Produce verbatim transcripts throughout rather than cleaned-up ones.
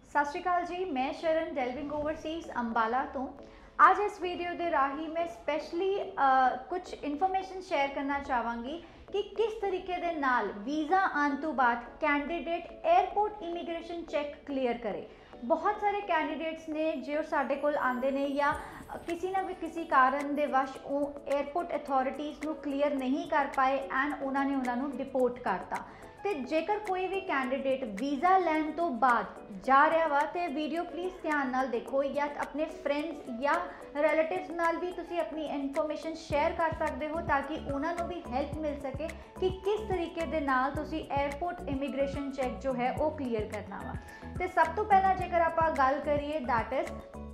सत श्री अकाल जी, मैं शरण डेल्विंग ओवरसीज अंबाला तो आज इस वीडियो के राही मैं स्पैशली कुछ इन्फॉर्मेशन शेयर करना चाहवागी कि किस तरीके दे नाल वीज़ा आने तो बाद candidate airport immigration check clear करे। बहुत सारे कैंडीडेट्स ने जो साडे कोल आंदे ने या किसी ना भी किसी कारण दे वश वो एयरपोर्ट अथॉरिटीज़ नू क्लीयर नहीं कर पाए एंड उन्होंने उन्होंने डिपोर्ट करता। तो जेकर कोई भी कैंडीडेट वीज़ा लैन तो बाद जा रहा वा तो वीडियो प्लीज़ ध्यान नाल देखो या अपने फ्रेंड्स या रिलेटिव्स नाल भी तुसी अपनी इन्फॉर्मेशन शेयर कर सकते हो ताकि उन्होंने भी हेल्प मिल सके कि किस तरीके दे नाल तुसी एयरपोर्ट इमीग्रेशन चैक जो है वो क्लीयर करना वा। तो सब तो पहला जेकर आप गल करिए दैट इज़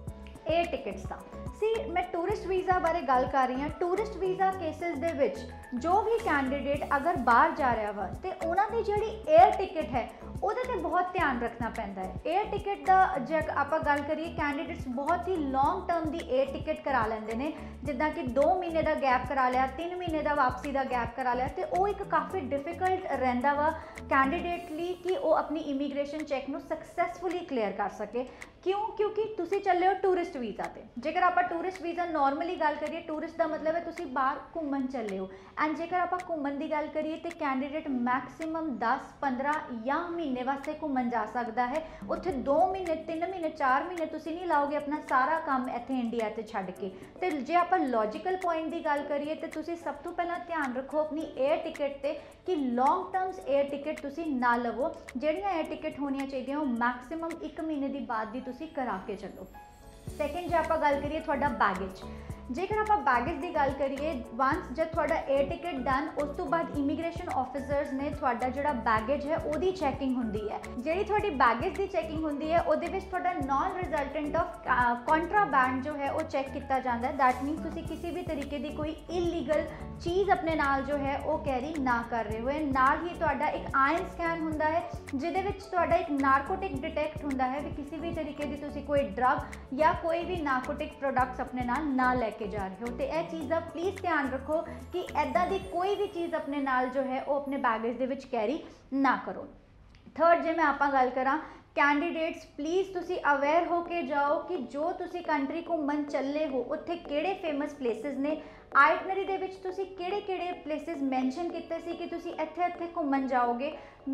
एयर टिकट्स का सी मैं टूरिस्ट वीज़ा बारे गल कर रही हाँ। टूरिस्ट वीज़ा केसिस दे विच जो भी कैंडीडेट अगर बाहर जा रहा वा तो उन्होंने जी एयर टिकट है ਉਹਦੇ ਤੇ बहुत ध्यान रखना पैंदा है। एयर टिकट का जे आप गल करिए कैंडीडेट्स बहुत ही लॉन्ग टर्म की एयर टिकट करा लेंगे ने जिदा कि दो महीने का गैप करा लिया, तीन महीने का वापसी का गैप करा लिया तो वो एक काफ़ी डिफिकल्ट रहिंदा वा कैंडीडेट लिए कि वो अपनी इमीग्रेशन चैक नू सक्सैसफुली क्लीयर कर सके। क्यों? क्योंकि तुसी चले हो टूरिस्ट वीज़ा ते। जेकर आप टूरिस्ट वीज़ा नॉर्मली गल करिए टूरिस्ट का मतलब है तुसी बाहर घूमन चले हो एंड जेकर आप घूमन की गल करिए तो कैंडीडेट मैक्सीमम दस पंद्रह या महीने वास्ते घूमन जा सकता है। उत्थे दो महीने तीन महीने चार महीने तुसी नहीं लाओगे अपना सारा काम इत्थे इंडिया ते छड्ड के। तो जे आप लॉजिकल पॉइंट की गल करिए तो तुसी सब तो पहला ध्यान रखो अपनी एयर टिकट ते कि लॉन्ग टर्म्स एयर टिकट तुसी ना लवो। जिहड़ियां एयर टिकट होनी चाहिए मैक्सीमम एक महीने की बाद दी तुसी करा के चलो। सैकेंड जो आप गल करिए थोड़ा बैगेज, जेकर आप बैगेज की गल करिए वंस जब थोड़ा एयर टिकट डन उस तो बाद इमीग्रेशन ऑफिसर्स ने थोड़ा जोड़ा बैगेज है वो चैकिंग होंगी है। जी थोड़ी बैगेज की चैकिंग होंगी है वो थोड़ा नॉन रिजल्टेंट ऑफ कॉन्ट्राबैंड जो है वो चैक किया जाता है। दैट मीनस तुसी किसी भी तरीके की कोई इलीगल चीज़ अपने नाल जो है वो कैरी ना कर रहे हो। नाल ही थोड़ा एक आयन स्कैन होंदा है जिहदे विच थोड़ा एक नारकोटिक डिटेक्ट होंदा है भी किसी भी तरीके की तुसी कोई ड्रग या कोई भी नारकोटिक प्रोडक्ट्स अपने नाल ना लैके जा रहे हो। तो यह चीज़ का प्लीज़ ध्यान रखो कि इदा की कोई भी चीज़ अपने नाल जो है वो अपने बैगेज दे विच कैरी ना करो। थर्ड जे मैं आप गल करा कैंडीडेट्स प्लीज़ तुसी अवेयर हो के जाओ कि जो तुसी कंट्री घूमन चले हो उत्थे केड़े फेमस प्लेसिस ने। आइटनरी दे विच तुसी केड़े केड़े प्लेसिस मैंशन किते सी कि तुसी इत्थे इत्थे घूमन जाओगे।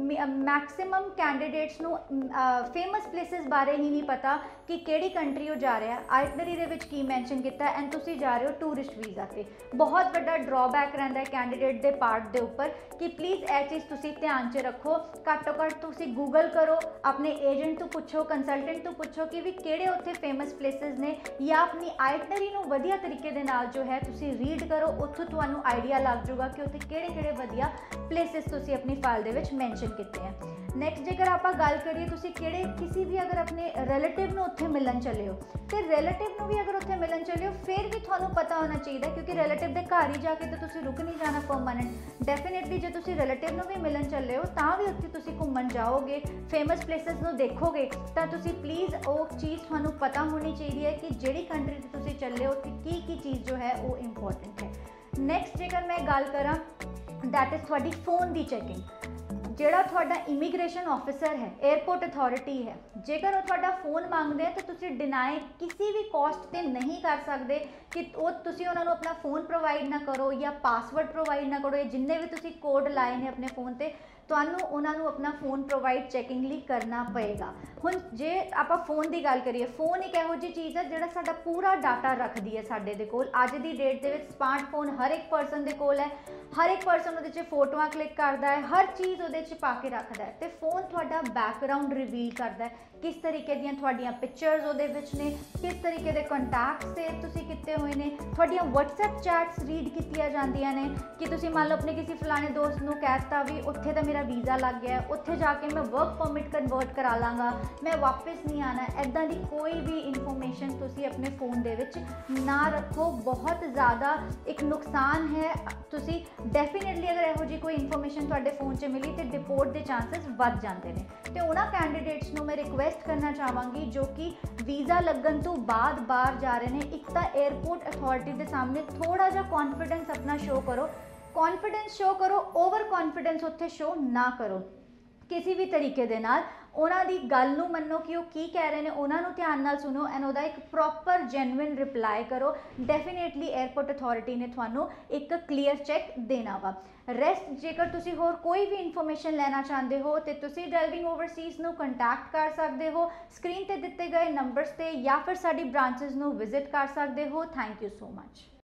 मैक्सीमम कैंडीडेट्स नू फेमस प्लेसिस बारे ही नहीं पता कि केड़ी कंट्री वो जा रहा है। आइटनरी दे विच की मैंशन किया एंड तुसी जा रहे हो टूरिस्ट वीज़ा पे। बहुत बड़ा ड्रॉबैक रहिंदा है कैंडीडेट के पार्ट के उपर कि प्लीज़ यह चीज़ तुसी ध्यान च रखो। घट्टो घट्ट तुसी गूगल करो, अपने एजेंट तो पूछो, कंसलटेंट तो पूछो कि भी केड़े उत्थे फेमस प्लेसिस ने या अपनी आइटनरी नू वधिया तरीके दे नाल जो है तुसी रीड करो। उत्थों तुहानू आइडिया लग जाऊगा कि उत्थे केड़े केड़े वधिया प्लेसिस तुसी अपनी फाइल दे विच मैंशन किते हैं। नैक्सट जेकर आप गल करिए तुसी केड़े किसी भी अगर अपने रिलेटिव नू उत्थे मिलन चले हो तो रिलेटिव नू भी अगर उत्थे मिलन चले हो फिर भी तुहानू पता होना चाहिए क्योंकि रिलेटिव के घर ही जाके तो तुसी रुक नहीं जाना परमानेंट। डेफिनेटली जो तुसी रिलेटिव नू भी मिलन चले हो तां भी उत्थे तुसी घूमन जाओगे फेमस प्लेसिस नू देखोगे तो तुसी प्लीज़ वो चीज़ तुहानू पता होनी चाहिए है कि जिहड़ी कंट्री ते तुसी चले हो उत्थे की की चीज़ जो है वो इंपॉर्टेंट है। नैक्सट जेकर मैं गल करा दैट इज़ थोड़ी फोन की चैकिंग। ਜਿਹੜਾ ਤੁਹਾਡਾ ਇਮੀਗ੍ਰੇਸ਼ਨ ऑफिसर है एयरपोर्ट अथॉरिटी है जेकर वो ਤੁਹਾਡਾ फोन मांगते हैं तो तुसी डिनाई किसी भी कॉस्ट ते नहीं कर सकते कि वो तुसी उन्होंने अपना फोन प्रोवाइड ना करो या पासवर्ड प्रोवाइड ना करो या जिन्ने भी तुसी कोड लाए ने अपने फोन ते ਤੁਹਾਨੂੰ ਉਹਨਾਂ ਨੂੰ ਆਪਣਾ फ़ोन प्रोवाइड चैकिंग ਲਈ करना पएगा। ਹੁਣ जे आप फोन की गल करिए फोन एक ਇਹੋ ਜਿਹੀ चीज़ है ਜਿਹੜਾ ਸਾਡਾ पूरा डाटा रखती है ਸਾਡੇ ਦੇ ਕੋਲ। ਅੱਜ ਦੀ डेट ਦੇ ਵਿੱਚ स्मार्टफोन हर एक परसन ਦੇ ਕੋਲ है, हर एक परसन ਉਹਦੇ 'ਚ फोटोआं क्लिक करता है, हर चीज़ ਉਹਦੇ 'ਚ पा के रखता है। तो फोन ਤੁਹਾਡਾ बैकग्राउंड रिवील करता है किस तरीके ਦੀਆਂ ਤੁਹਾਡੀਆਂ पिक्चर्स ਉਹਦੇ ਵਿੱਚ ਨੇ, किस तरीके ਦੇ ਕੰਟੈਕਟ सेव ਤੁਸੀਂ ਕੀਤੇ ਹੋਏ ਨੇ, ਤੁਹਾਡੀਆਂ WhatsApp ਚੈट्स रीड ਕੀਤੀਆਂ ਜਾਂਦੀਆਂ ਨੇ कि ਤੁਸੀਂ ਮੰਨ ਲਓ ਆਪਣੇ ਕਿਸੇ ਫਲਾਣੇ ਦੋਸਤ ਨੂੰ ਕਹਿਤਾ ਵੀ ਉੱਥੇ ਤਾਂ ਮੇਰਾ वीज़ा लग गया है उत्थे जाके मैं वर्क परमिट कन्वर्ट करा लाँगा, मैं वापस नहीं आना। इदां दी कोई भी इन्फॉर्मेशन तुसी अपने फ़ोन दे विच ना रखो। बहुत ज़्यादा एक नुकसान है। तुसी डेफिनेटली अगर इहो जी कोई इन्फॉर्मेशन तुहाडे फ़ोन च मिली तो डिपोर्ट के चांसेस वध जाते हैं। तो उन्होंने कैंडीडेट्स नूं मैं रिक्वेस्ट करना चाहांगी जो कि वीज़ा लगन तो बाद बाहर जा रहे हैं, एक तो एयरपोर्ट अथॉरिटी के सामने थोड़ा जा कॉन्फिडेंस अपना शो करो। कॉन्फिडेंस शो करो, ओवर कॉन्फिडेंस उत्थे शो ना करो। किसी भी तरीके दे नाल ਉਹਨਾਂ ਦੀ ਗੱਲ ਨੂੰ ਮੰਨੋ ਕਿ ਉਹ ਕੀ ਕਹਿ ਰਹੇ ਨੇ, ਉਹਨਾਂ ਨੂੰ ਧਿਆਨ ਨਾਲ ਸੁਣੋ ਐਂਡ ਉਹਦਾ ਇੱਕ ਪ੍ਰੋਪਰ ਜੈਨੂਇਨ ਰਿਪਲਾਈ ਕਰੋ। ਡੈਫੀਨੇਟਲੀ 에ਅਰਪੋਰਟ ਅਥਾਰਟੀ ਨੇ ਤੁਹਾਨੂੰ ਇੱਕ ਕਲੀਅਰ ਚੈੱਕ ਦੇਣਾ ਵਾ। ਰੈਸਟ ਜੇਕਰ ਤੁਸੀਂ ਹੋਰ ਕੋਈ ਵੀ ਇਨਫੋਰਮੇਸ਼ਨ ਲੈਣਾ ਚਾਹੁੰਦੇ ਹੋ ਤੇ ਤੁਸੀਂ ਡੈਲਵਿੰਗ ਓਵਰਸੀਜ਼ ਨੂੰ ਕੰਟੈਕਟ ਕਰ ਸਕਦੇ ਹੋ ਸਕਰੀਨ ਤੇ ਦਿੱਤੇ ਗਏ ਨੰਬਰਸ ਤੇ, ਜਾਂ ਫਿਰ ਸਾਡੀ ਬ੍ਰਾਂਚਸ ਨੂੰ ਵਿਜ਼ਿਟ ਕਰ ਸਕਦੇ ਹੋ। Thank you so much.